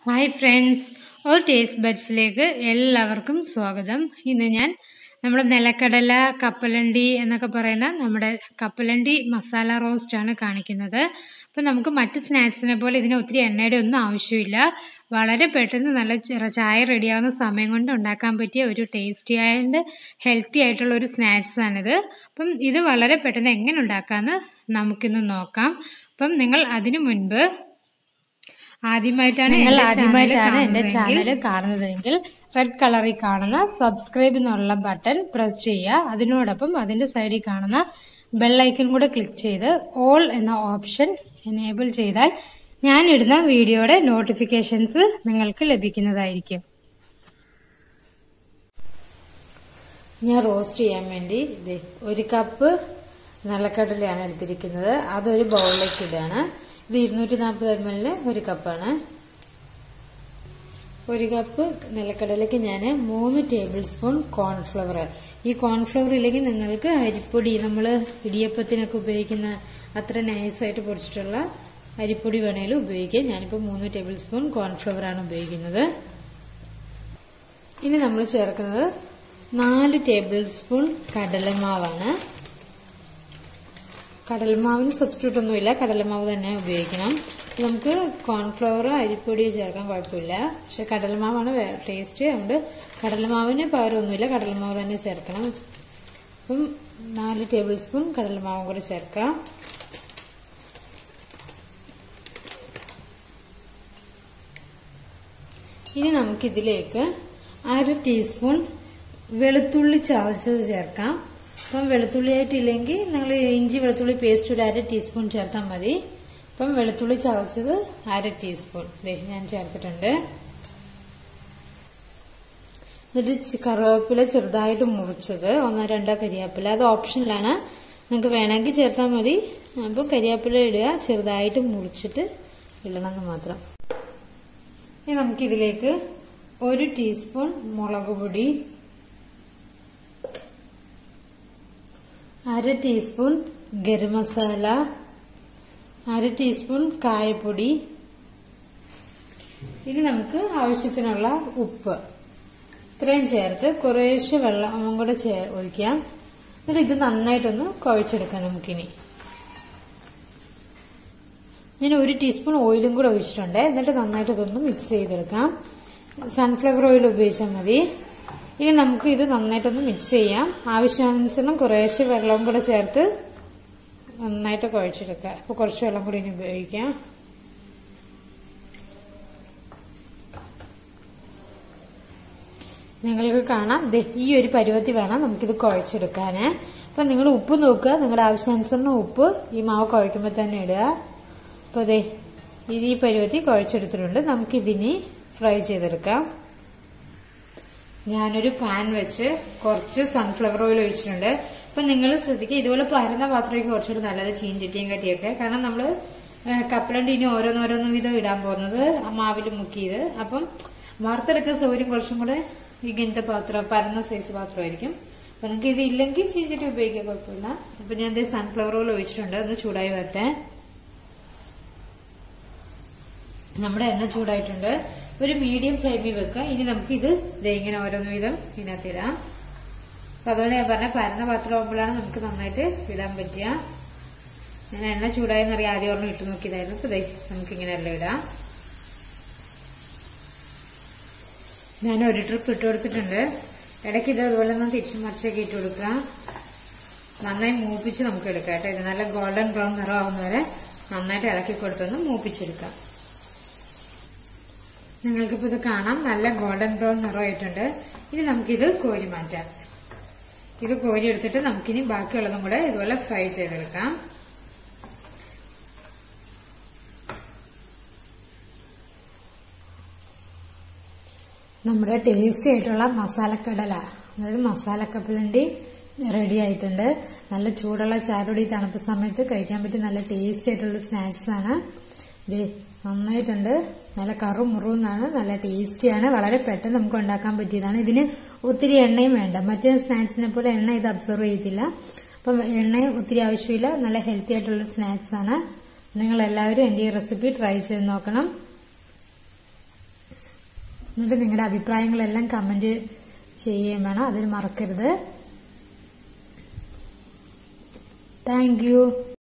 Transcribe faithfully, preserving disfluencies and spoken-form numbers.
Hi friends, all taste ബഡ്സിലേക്ക് എല്ലാവർക്കും സ്വാഗതം. ഇന്ന് ഞാൻ നമ്മുടെ നിലക്കടല കപ്പലണ്ടി എന്നൊക്കെ പറയുന്ന നമ്മുടെ കപ്പലണ്ടി മസാല റോസ്റ്റാണ് കാണിക്കുന്നത്. അപ്പം നമുക്ക് മറ്റ് സ്നാക്സിനെ പോലെ ഇതിന് ഒത്തിരി എണ്ണയുടെ ഒന്നും ആവശ്യമില്ല. വളരെ പെട്ടെന്ന് നല്ല ചായ റെഡിയാവുന്ന സമയം കൊണ്ട് ഉണ്ടാക്കാൻ പറ്റിയ ഒരു ടേസ്റ്റി ആൻഡ് ഹെൽത്തി ആയിട്ടുള്ള ഒരു സ്നാക്സാണിത്. അപ്പം ഇത് വളരെ പെട്ടെന്ന് എങ്ങനെ ഉണ്ടാക്കാമെന്ന് നമുക്കിന്ന് നോക്കാം. അപ്പം നിങ്ങൾ അതിനു മുൻപ് ആദ്യമായിട്ടാണ് നിങ്ങൾ ആദ്യമായിട്ടാണ് എൻ്റെ ചാനൽ കാണുന്നതെങ്കിൽ റെഡ് കളറിൽ കാണുന്ന സബ്സ്ക്രൈബ് എന്നുള്ള ബട്ടൺ പ്രസ് ചെയ്യുക. അതിനോടൊപ്പം അതിൻ്റെ സൈഡിൽ കാണുന്ന ബെല്ലൈക്കൺ കൂടെ ക്ലിക്ക് ചെയ്ത് ഓൾ എന്ന ഓപ്ഷൻ എനേബിൾ ചെയ്താൽ ഞാനിടുന്ന വീഡിയോയുടെ നോട്ടിഫിക്കേഷൻസ് നിങ്ങൾക്ക് ലഭിക്കുന്നതായിരിക്കും. ഞാൻ റോസ്റ്റ് ചെയ്യാൻ വേണ്ടി ഇത് ഒരു കപ്പ് നിലക്കടലയാണ് എടുത്തിരിക്കുന്നത്. അതൊരു ബൗളിലേക്ക് ഇടാണ്. ഇത് ഇരുന്നൂറ്റി നാൽപ്പത് എം എല്ലിന് ഒരു കപ്പാണ്. ഒരു കപ്പ് നിലക്കടലയ്ക്ക് ഞാൻ മൂന്ന് ടേബിൾ സ്പൂൺ കോൺഫ്ലവർ. ഈ കോൺഫ്ലവർ ഇല്ലെങ്കിൽ നിങ്ങൾക്ക് അരിപ്പൊടി, നമ്മൾ ഇടിയപ്പത്തിനൊക്കെ ഉപയോഗിക്കുന്ന അത്ര നൈസായിട്ട് പൊടിച്ചിട്ടുള്ള അരിപ്പൊടി വേണേലും ഉപയോഗിക്കാം. ഞാനിപ്പോൾ മൂന്ന് ടേബിൾ സ്പൂൺ കോൺഫ്ലവർ ആണ് ഉപയോഗിക്കുന്നത്. ഇനി നമ്മൾ ചേർക്കുന്നത് നാല് ടേബിൾ സ്പൂൺ കടലമാവാണ്. കടലമാവിന് സബ്സ്റ്റിറ്റ്യൂട്ട് ഒന്നുമില്ല, കടലമാവ് തന്നെ ഉപയോഗിക്കണം. നമുക്ക് കോൺഫ്ലവർ അരിപ്പൊടിയോ ചേർക്കാൻ കുഴപ്പമില്ല, പക്ഷെ കടലമാവാണ് ടേസ്റ്റ്. അതുകൊണ്ട് കടലമാവിന് പകരമൊന്നുമില്ല, കടലമാവ് തന്നെ ചേർക്കണം. അപ്പം നാല് ടേബിൾ സ്പൂൺ കടലമാവും കൂടെ ചേർക്കാം. ഇനി നമുക്കിതിലേക്ക് അര ടീസ്പൂൺ വെളുത്തുള്ളി ചതച്ചത് ചേർക്കാം. അപ്പം വെളുത്തുള്ളി ആയിട്ടില്ലെങ്കിൽ നിങ്ങൾ ഇഞ്ചി വെളുത്തുള്ളി പേസ്റ്റ് ഒരു അര ടീസ്പൂൺ ചേർത്താൽ മതി. അപ്പം വെളുത്തുള്ളി ചതച്ചത് അര ടീസ്പൂൺ ഞാൻ ചേർത്തിട്ടുണ്ട്. എന്നിട്ട് കറിവേപ്പില ചെറുതായിട്ട് മുറിച്ചത് ഒന്നോ രണ്ടോ കരിവേപ്പില, അത് ഓപ്ഷനിലാണ്, നിങ്ങൾക്ക് വേണമെങ്കിൽ ചേർത്താൽ മതി. അപ്പം കരിവേപ്പില ഇടുക, ചെറുതായിട്ട് മുറിച്ചിട്ട് ഇടണമെന്ന് മാത്രം. ഇനി നമുക്കിതിലേക്ക് ഒരു ടീസ്പൂൺ മുളക് പൊടി, അര ടീസ്പൂൺ ഗരം മസാല, അര ടീസ്പൂൺ കായപ്പൊടി, ഇനി നമുക്ക് ആവശ്യത്തിനുള്ള ഉപ്പ് ഇത്രയും ചേർത്ത് കുറേശ്ശെ വെള്ളം കൂടെ ഒഴിക്കാം. എന്നിട്ട് ഇത് നന്നായിട്ടൊന്ന് കുഴച്ചെടുക്കാം. നമുക്കിനി ഞാൻ ഒരു ടീസ്പൂൺ ഓയിലും കൂടെ ഒഴിച്ചിട്ടുണ്ട്. എന്നിട്ട് നന്നായിട്ട് ഇതൊന്ന് മിക്സ് ചെയ്തെടുക്കാം. സൺഫ്ലവർ ഓയിൽ ഉപയോഗിച്ചാൽ മതി. ഇനി നമുക്ക് ഇത് നന്നായിട്ടൊന്ന് മിക്സ് ചെയ്യാം. ആവശ്യാനുസരണം കുറേശ്ശെ വെള്ളവും കൂടെ ചേർത്ത് നന്നായിട്ട് കുഴച്ചെടുക്കുക. അപ്പോൾ കുറച്ച് വെള്ളം കൂടി ഇനി ഉപയോഗിക്കാം. നിങ്ങൾക്ക് കാണാം ഈ ഒരു പരുവത്തിൽ വേണം നമുക്കിത് കുഴച്ചെടുക്കാൻ. അപ്പം നിങ്ങൾ ഉപ്പ് നോക്കുക, നിങ്ങളുടെ ആവശ്യാനുസരണം ഉപ്പ് ഈ മാവ് കുഴക്കുമ്പോൾ തന്നെ ഇടുക. അപ്പോൾ അതെ ഇത് ഈ പരുവത്തിൽ കുഴച്ചെടുത്തിട്ടുണ്ട്. നമുക്കിതിനി ഫ്രൈ ചെയ്തെടുക്കാം. ഞാനൊരു പാൻ വെച്ച് കുറച്ച് സൺഫ്ലവർ ഓയിൽ ഒഴിച്ചിട്ടുണ്ട്. അപ്പൊ നിങ്ങൾ ശ്രദ്ധിക്കുക, ഇതുപോലെ പരന്ന പാത്രമൊക്കെ കുറച്ചുകൂടി നല്ലത് ചീഞ്ചട്ടിയും കട്ടിയൊക്കെ. കാരണം നമ്മൾ കപ്പലണ്ടി ഇനി ഓരോന്നോരോന്നും വിധം ഇടാൻ പോകുന്നത് മാവിൽ മുക്കിയത്. അപ്പം വറുത്തെടുക്കുന്ന സൗകര്യം കുറച്ചും കൂടെ ഇങ്ങനത്തെ പാത്രം, പരന്ന സൈസ് പാത്രമായിരിക്കും. അപ്പൊ നിങ്ങൾക്ക് ഇത് ഇല്ലെങ്കിൽ ചീഞ്ചട്ടി ഉപയോഗിക്കാൻ കുഴപ്പമില്ല. അപ്പൊ ഞാൻ ഇത് സൺഫ്ലവർ ഓയിൽ ഒഴിച്ചിട്ടുണ്ട്. ഒന്ന് ചൂടായി വരട്ടെ. നമ്മുടെ എണ്ണ ചൂടായിട്ടുണ്ട്. ഒരു മീഡിയം ഫ്ലെയിമിൽ വെക്കുക. ഇനി നമുക്ക് ഇത് ഇങ്ങനെ ഓരോന്ന് വീതം ഇതിനകത്തിടാം. അപ്പൊ അതുകൊണ്ട് ഞാൻ പറഞ്ഞ പരന്ന പാത്രം ആകുമ്പോഴാണ് നമുക്ക് നന്നായിട്ട് ഇടാൻ പറ്റുക. ഞാൻ എണ്ണ ചൂടായെന്നറിയാം, ആദ്യം ഓർമ്മ ഇട്ട് നോക്കിയതായിരുന്നു. അപ്പൊ ഇതേ നമുക്കിങ്ങനെ എല്ലാം ഇടാം. ഞാൻ ഒരു ട്രിപ്പ് ഇട്ട് കൊടുത്തിട്ടുണ്ട്. ഇടയ്ക്ക് ഇത് അതുപോലെ ഒന്ന് തിരിച്ചും മറിച്ചൊക്കെ ഇട്ട് കൊടുക്കുക. നന്നായി മൂപ്പിച്ച് നമുക്ക് എടുക്കാം കേട്ടോ. ഇത് നല്ല ഗോൾഡൻ ബ്രൗൺ നിറമാവുന്ന വരെ നന്നായിട്ട് ഇളക്കി കൊടുത്തൊന്ന് മൂപ്പിച്ചെടുക്കാം. നിങ്ങൾക്കിപ്പോൾ ഇത് കാണാം, നല്ല ഗോൾഡൻ ബ്രൗൺ നിറമായിട്ടുണ്ട്. ഇനി നമുക്കിത് കോരി മാറ്റാം. ഇത് കോരി എടുത്തിട്ട് നമുക്കിനി ബാക്കിയുള്ളതും കൂടെ ഇതുപോലെ ഫ്രൈ ചെയ്തെടുക്കാം. നമ്മുടെ ടേസ്റ്റി ആയിട്ടുള്ള മസാലക്കടല, അതായത് മസാല കപ്പലണ്ടി റെഡി ആയിട്ടുണ്ട്. നല്ല ചൂടുള്ള ചാരോടി തണുപ്പ് സമയത്ത് കഴിക്കാൻ പറ്റിയ നല്ല ടേസ്റ്റി ആയിട്ടുള്ള സ്നാക്സ് ആണ് ഇത്. നന്നായിട്ടുണ്ട്, നല്ല കറും മുറുന്നാണ്, നല്ല ടേസ്റ്റിയാണ്, വളരെ പെട്ടെന്ന് നമുക്ക് ഉണ്ടാക്കാൻ പറ്റിയതാണ്. ഇതിന് ഒത്തിരി എണ്ണയും വേണ്ട, മറ്റേ സ്നാക്സിനെ പോലെ എണ്ണ ഇത് അബ്സോർവ് ചെയ്തില്ല. അപ്പം എണ്ണയും ഒത്തിരി ആവശ്യമില്ല, നല്ല ഹെൽത്തി ആയിട്ടുള്ള സ്നാക്സ് ആണ്. നിങ്ങൾ എല്ലാവരും എൻ്റെ ഈ റെസിപ്പി ട്രൈ ചെയ്ത് നോക്കണം. എന്നിട്ട് നിങ്ങളുടെ അഭിപ്രായങ്ങളെല്ലാം കമന്റ് ചെയ്യുകയും വേണം, അതിന് മറക്കരുത്. Thank U.